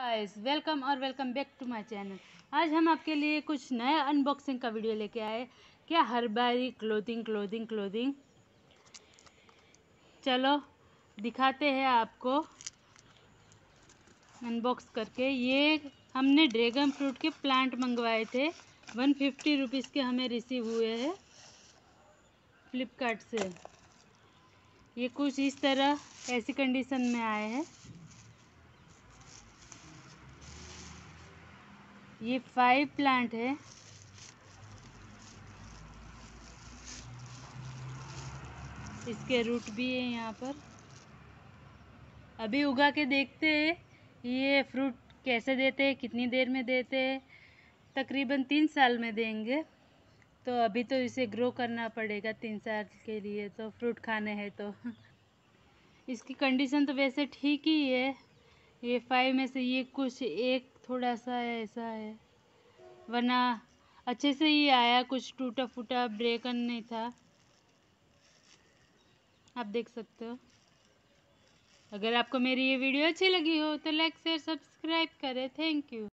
Guys, welcome और welcome back to my channel. आज हम आपके लिए कुछ नया अनबॉक्सिंग का वीडियो लेके आए। क्या हर बारी क्लोथिंग। चलो दिखाते हैं आपको अनबॉक्स करके। ये हमने ड्रैगन फ्रूट के प्लांट मंगवाए थे, 150 रुपीज़ के हमें रिसीव हुए हैं फ्लिपकार्ट से। ये कुछ इस तरह ऐसी कंडीशन में आए हैं। ये 5 प्लांट है। इसके रूट भी है यहाँ पर। अभी उगा के देखते हैं ये फ्रूट कैसे देते हैं, कितनी देर में देते हैं। तकरीबन 3 साल में देंगे, तो अभी तो इसे ग्रो करना पड़ेगा 3 साल के लिए, तो फ्रूट खाने हैं तो। इसकी कंडीशन तो वैसे ठीक ही है। ये 5 में से ये कुछ एक थोड़ा सा ऐसा है, वरना अच्छे से ही आया। कुछ टूटा फूटा ब्रेकन नहीं था, आप देख सकते हो। अगर आपको मेरी ये वीडियो अच्छी लगी हो तो लाइक शेयर सब्सक्राइब करें। Thank you.